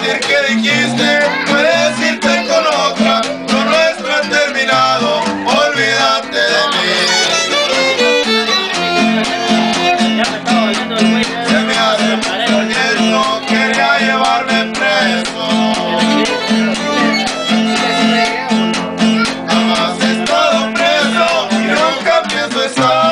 decir que dijiste, puedes irte con otra, lo nuestro ha terminado, olvídate de mí. Se me hace esto, quería llevarme preso. Jamás he estado preso y nunca pienso estar.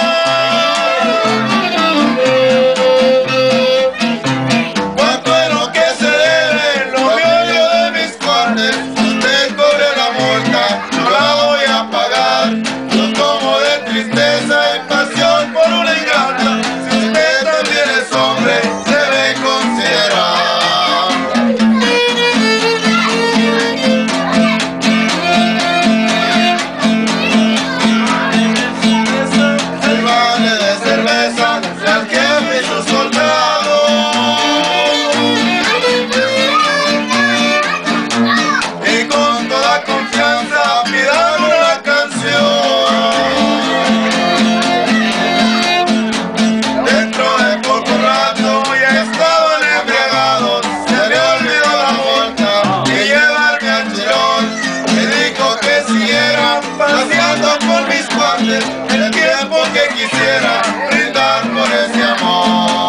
El tiempo que quisiera brindar por ese amor.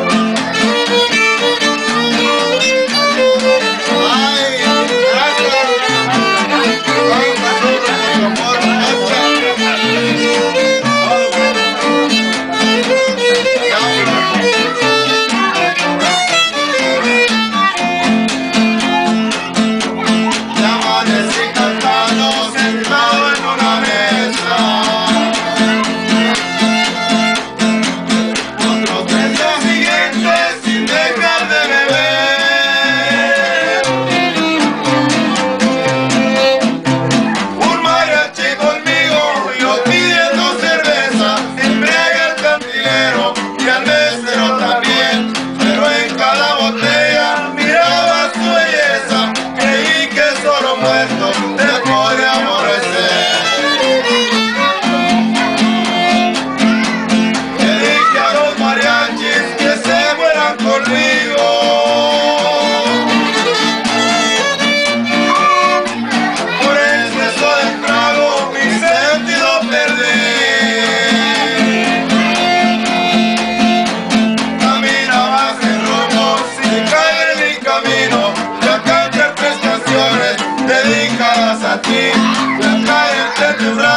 Ay, ya amanecí cantando sentado en una mesa. A ti, la calle entre tus brazos.